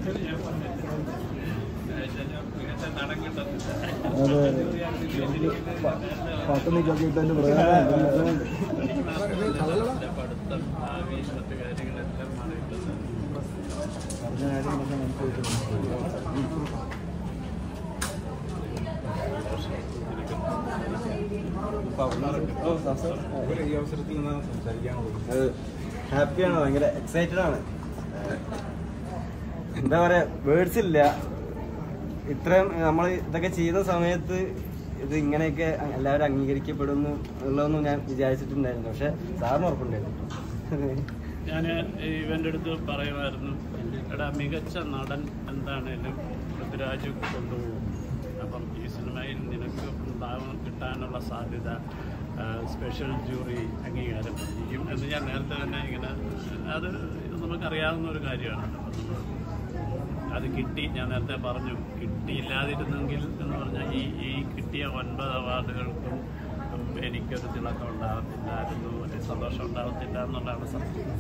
പാട്ടൊന്നും കേട്ടിട്ട് പറയാൻ ഈ അവസരത്തിൽ നിന്നാണ് സംസാരിക്കാനുള്ളത്. ഹാപ്പിയാണ്, ഭയങ്കര എക്സൈറ്റഡ് ആണ്. എന്താ പറയാ, വേർഡ്സ് ഇല്ല. ഇത്രയും നമ്മൾ ഇതൊക്കെ ചെയ്യുന്ന സമയത്ത് ഇത് ഇങ്ങനെയൊക്കെ എല്ലാവരും അംഗീകരിക്കപ്പെടുന്നു എന്നുള്ളതൊന്നും ഞാൻ വിചാരിച്ചിട്ടുണ്ടായിരുന്നു. പക്ഷെ സാറിന് ഉറപ്പുണ്ടായിരുന്നു. ഞാൻ ഇവൻ്റെ അടുത്ത് പറയുമായിരുന്നു, എടാ മികച്ച നടൻ എന്താണേലും പൃഥ്വിരാജ് കൊണ്ടുപോകും. അപ്പം ഈ സിനിമയിൽ നിനക്ക് കിട്ടാനുള്ള സാധ്യത സ്പെഷ്യൽ ജൂറി അംഗീകാരം ചെയ്യും എന്ന് ഞാൻ നേരത്തെ തന്നെ ഇങ്ങനെ അത് നമുക്കറിയാവുന്ന ഒരു കാര്യമാണ്. അത് കിട്ടി. ഞാൻ നേരത്തെ പറഞ്ഞു, കിട്ടിയില്ലാതിരുന്നെങ്കിൽ എന്ന് പറഞ്ഞാൽ ഈ കിട്ടിയ 9 അവാർഡുകൾക്കും എനിക്കൊരു തിളക്കം ഉണ്ടാകത്തില്ലായിരുന്നു, ഒരു സന്തോഷം ഉണ്ടാകത്തില്ല എന്നുള്ളതാണ് സത്യം.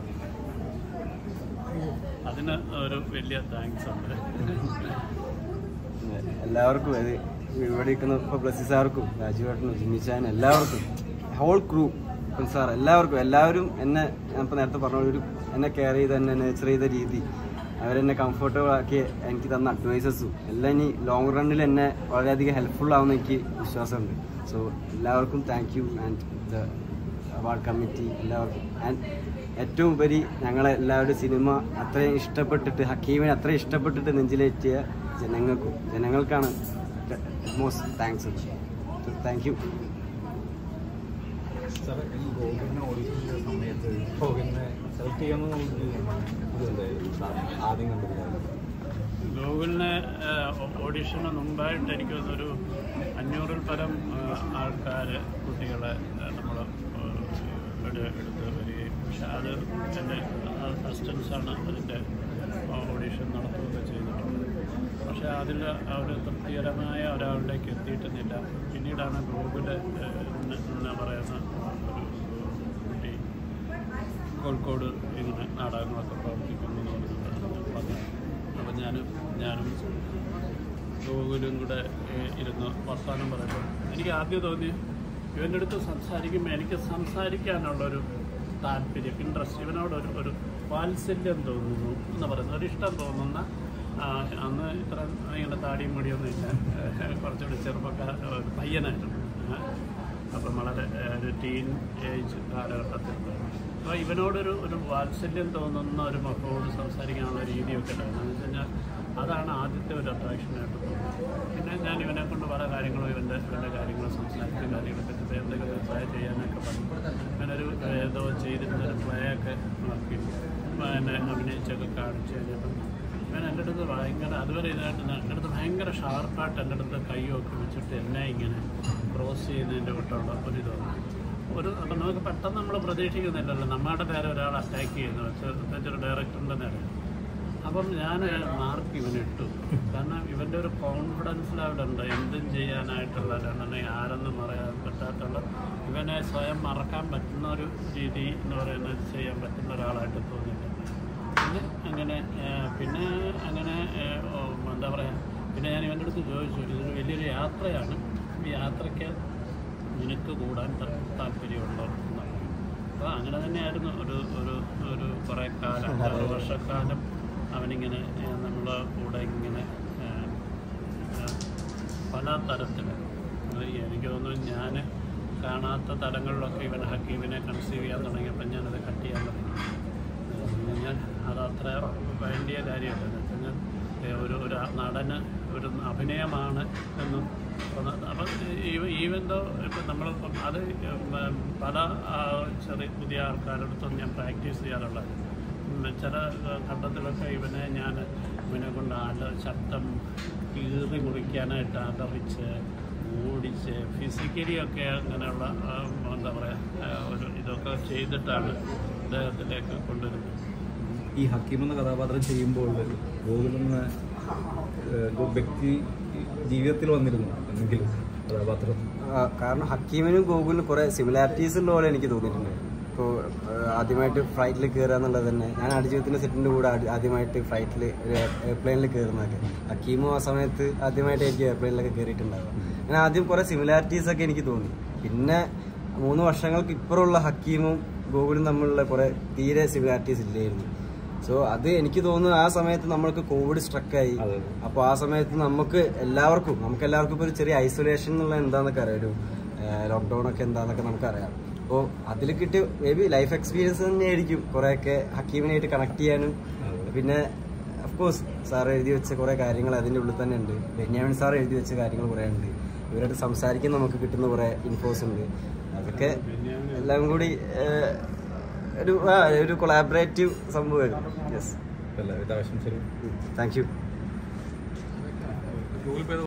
അതിന് ഒരു വലിയ താങ്ക്സ് ഉണ്ട് എല്ലാവർക്കും. അത് ഇവിടെ ഇരിക്കുന്ന ഇപ്പോൾ ബ്ലസ്സി സാർക്കും രാജുവേട്ടനും ജിമ്മിച്ചാനും എല്ലാവർക്കും, ഹോൾ ക്രൂ സാർ എല്ലാവരും എന്നെ ഞാനിപ്പോൾ നേരത്തെ പറഞ്ഞ എന്നെ കെയർ ചെയ്ത് എന്നെ നേച്ചർ ചെയ്ത രീതി, അവരെന്നെ കംഫർട്ടബിൾ ആക്കി എനിക്ക് തന്ന അഡ്വൈസസും എല്ലാം ഇനി ലോങ് റണ്ണിൽ എന്നെ വളരെയധികം ഹെൽപ്ഫുൾ ആവുമെന്ന് എനിക്ക് വിശ്വാസമുണ്ട്. സോ എല്ലാവർക്കും thank you and the award committee എല്ലാവർക്കും. ആൻഡ് ഏറ്റവും ഉപരി ഞങ്ങളെല്ലാവരുടെ സിനിമ അത്രയും ഇഷ്ടപ്പെട്ടിട്ട്, ഹക്കീമിനെ അത്രയും ഇഷ്ടപ്പെട്ടിട്ട് നെഞ്ചിലേറ്റിയ ജനങ്ങൾക്കാണ് മോസ്റ്റ് താങ്ക്സ്. Thank you. സാറേ, ഈ ഗോകുലിനെ ഓഡിഷൻ ചെയ്ത സമയത്ത് ഗോകുലിനെ സെലക്ട് ചെയ്യാമെന്ന് ആദ്യം കണ്ടിട്ടുണ്ടായിരുന്നു. ഗോകുലിനെ ഓഡിഷന് മുമ്പായിട്ട് എനിക്ക് തോന്നുന്നൊരു 500-ൽ പരം ആൾക്കാർ കുട്ടികളെ നമ്മൾ എടുത്ത് വരികയും, പക്ഷെ അത് എൻ്റെ അസിസ്റ്റൻസാണ് അതിൻ്റെ ഓഡിഷൻ നടത്തുകയൊക്കെ ചെയ്തിട്ടുണ്ട്. പക്ഷേ അതിൽ അവർ തൃപ്തികരമായ ഒരാളിലേക്ക് എത്തിയിട്ടുന്നില്ല. പിന്നീടാണ് ഗോകുല് എന്നാ പറയുന്ന ഒരു കുട്ടി കോഴിക്കോട് ഇങ്ങനെ നാടകങ്ങളൊക്കെ പ്രവർത്തിക്കുന്നു എന്ന് പറഞ്ഞു. അപ്പം ഞാനും ഗോകുലും കൂടെ ഇരുന്ന് വർത്തമാനം പറയുമ്പോൾ എനിക്ക് ആദ്യം തോന്നി, ഇവൻ്റെ അടുത്ത് സംസാരിക്കുമ്പോൾ എനിക്ക് സംസാരിക്കാനുള്ളൊരു താല്പര്യം, ഇൻട്രസ്റ്റ്, ഇവനോട് ഒരു വാത്സല്യം തോന്നുന്നു എന്ന് പറയുന്നത്, ഒരിഷ്ടം തോന്നുന്ന. അന്ന് ഇത്ര ഇങ്ങനെ താടിയും മുടിയൊന്നും ഇല്ല, കുറച്ചുകൂടി ഒരു പയ്യനായിരുന്നു. അപ്പം വളരെ ഒരു ടീൻ ഏജ് കാലഘട്ടത്തിൽ. അപ്പോൾ ഇവനോടൊരു വാത്സല്യം തോന്നുന്ന ഒരു മക്കളോട് സംസാരിക്കാനുള്ള രീതിയൊക്കെ ഉണ്ടായിരുന്നു. എന്ന് വെച്ച് കഴിഞ്ഞാൽ അതാണ് ആദ്യത്തെ ഒരു അട്രാക്ഷനായിട്ട് തോന്നുന്നത്. പിന്നെ ഞാൻ ഇവനെ കൊണ്ട് പല കാര്യങ്ങളും ഇവൻ്റെ കാര്യങ്ങളും സംസാരിച്ച കാര്യങ്ങളൊക്കെ എന്തെങ്കിലും ട്രൈ ചെയ്യാനൊക്കെ പറഞ്ഞു. അങ്ങനൊരു ഏതോ ചെയ്തിരുന്നൊരു പ്ലേ ഒക്കെ നോക്കി എന്നെ അഭിനയിച്ചൊക്കെ കാണിച്ചു കഴിഞ്ഞപ്പം ഇവൻ എൻ്റെ അടുത്ത് ഭയങ്കര, അതുവരെ ഇതായിട്ട് എൻ്റെ അടുത്ത് ഭയങ്കര ഷാർപ്പായിട്ട് എൻ്റെ അടുത്ത് കൈയൊക്കെ വെച്ചിട്ട് എന്നെ ഇങ്ങനെ ക്രോസ് ചെയ്യുന്നതിൻ്റെ വിട്ടുള്ള അപ്പം നമുക്ക് പെട്ടെന്ന് നമ്മൾ പ്രതീക്ഷിക്കുന്നില്ലല്ലോ നമ്മുടെ നേരെ ഒരാൾ അറ്റാക്ക് ചെയ്യുന്നു, പ്രത്യേകിച്ച് ഒരു ഡയറക്ടറിൻ്റെ നേരെ. അപ്പം ഞാൻ മാർക്ക് ഇവനിട്ടു. കാരണം ഇവൻ്റെ ഒരു കോൺഫിഡൻസ് ലെവലുണ്ട് എന്തും ചെയ്യാനായിട്ടുള്ള, രണ്ടെണ്ണം ആരെന്നും പറയാൻ പറ്റാത്തുള്ള, ഇവനെ സ്വയം മറക്കാൻ പറ്റുന്ന ഒരു രീതി എന്ന് പറയുന്നത് ചെയ്യാൻ പറ്റുന്ന ഒരാളായിട്ട് തോന്നിയില്ല. പിന്നെ അങ്ങനെ എന്താ പറയുക, പിന്നെ ഞാൻ ഇവൻ്റെ അടുത്ത് ചോദിച്ചു, ഇതൊരു വലിയൊരു യാത്രയാണ്, ഈ യാത്രയ്ക്ക് നിനക്ക് കൂടാൻ താല്പര്യമുണ്ടോ എന്നാണ്. അപ്പോൾ അങ്ങനെ തന്നെയായിരുന്നു ഒരു കുറേ കാലം, 6 വർഷക്കാലം അവനിങ്ങനെ നമ്മളെ കൂടെ ഇങ്ങനെ പല തരത്തിൽ, എനിക്ക് തോന്നുന്നു ഞാൻ കാണാത്ത തലങ്ങളിലൊക്കെ ഇവൻ ഹക്കീമിനെ കൺസീവ് ചെയ്യാൻ തുടങ്ങിയപ്പോൾ ഞാനത് കട്ട് ചെയ്യാൻ തുടങ്ങി. ഞാൻ അതത്ര വേണ്ടിയ കാര്യമല്ല. എന്ന് വെച്ചാൽ ഒരു നടന് ഒരു അഭിനയമാണ് എന്നും. അപ്പം ഈവെന്തോ ഇപ്പം നമ്മളിപ്പം അത് പല പുതിയ ആൾക്കാരടുത്തും ഞാൻ പ്രാക്ടീസ് ചെയ്യാറുള്ളത്. ചില ഘട്ടത്തിലൊക്കെ ഇവനെ കൊണ്ട് ശബ്ദം കീറി മുറിക്കാനായിട്ട് അടറിച്ച് ഓടിച്ച് ഫിസിക്കലിയൊക്കെ അങ്ങനെയുള്ള എന്താ പറയുക ഇതൊക്കെ ചെയ്തിട്ടാണ് അദ്ദേഹത്തിലേക്ക് കൊണ്ടുവരുന്നത്. ഈ ഹക്കീം എന്ന കഥാപാത്രം ചെയ്യുമ്പോൾ ഗോകുലെന്ന വ്യക്തി ജീവിതത്തിൽ വന്നിരുന്നു എന്തെങ്കിലും കഥാപാത്രം? കാരണം ഹക്കീമിനും ഗോകുലിനും കുറേ സിമിലാരിറ്റീസ് ഉള്ള പോലെ എനിക്ക് തോന്നിയിട്ടുണ്ട്. ഇപ്പോൾ ആദ്യമായിട്ട് ഫ്ലൈറ്റിൽ കയറുക എന്നുള്ളത് തന്നെ ഞാൻ ആടുജീവിതത്തിൻ്റെ സെറ്റിൻ്റെ കൂടെ ആദ്യമായിട്ട് ഫ്ലൈറ്റിൽ ഒരു എയർപ്ലെയിനിൽ കയറുന്നതൊക്കെ ഹക്കീമും ആ സമയത്ത് ആദ്യമായിട്ടായിരിക്കും എയർപ്ലെയിനിലൊക്കെ കയറിയിട്ടുണ്ടാവുക. അങ്ങനെ ആദ്യം കുറേ സിമിലാരിറ്റീസൊക്കെ എനിക്ക് തോന്നി. പിന്നെ 3 വർഷങ്ങൾക്ക് ഇപ്പുറമുള്ള ഹക്കീമും ഗോകുലും തമ്മിലുള്ള കുറേ തീരെ സിമിലാരിറ്റീസ് ഇല്ലായിരുന്നു. സോ അത് എനിക്ക് തോന്നുന്നു ആ സമയത്ത് നമ്മൾക്ക് കോവിഡ് സ്ട്രക്കായി. അപ്പോൾ ആ സമയത്ത് നമുക്ക് എല്ലാവർക്കും ഇപ്പോൾ ഒരു ചെറിയ ഐസൊലേഷൻ എന്നുള്ള എന്താണെന്നൊക്കെ അറിയാം, ഒരു ലോക്ക്ഡൗൺ ഒക്കെ എന്താണെന്നൊക്കെ നമുക്കറിയാം. അപ്പോൾ അതിൽ കിട്ടിയ മേ ബി ലൈഫ് എക്സ്പീരിയൻസ് തന്നെയായിരിക്കും കുറേയൊക്കെ ഹക്കീമിനായിട്ട് കണക്ട് ചെയ്യാനും. പിന്നെ അഫ്കോഴ്സ് സാർ എഴുതി വെച്ച കുറേ കാര്യങ്ങൾ അതിൻ്റെ ഉള്ളിൽ തന്നെ ഉണ്ട്. ബെന്യാമിൻ സാർ എഴുതി വെച്ച കാര്യങ്ങൾ കുറേ ഉണ്ട്. ഇവരായിട്ട് സംസാരിക്കാൻ നമുക്ക് കിട്ടുന്ന കുറേ ഇൻഫോസ് ഉണ്ട്. അതൊക്കെ എല്ലാം കൂടി ഒരു കൊളാബറേറ്റീവ് സംഭവമായിരുന്നു. യെസ്, എല്ലാവിധ ആശംസകളും. Thank U.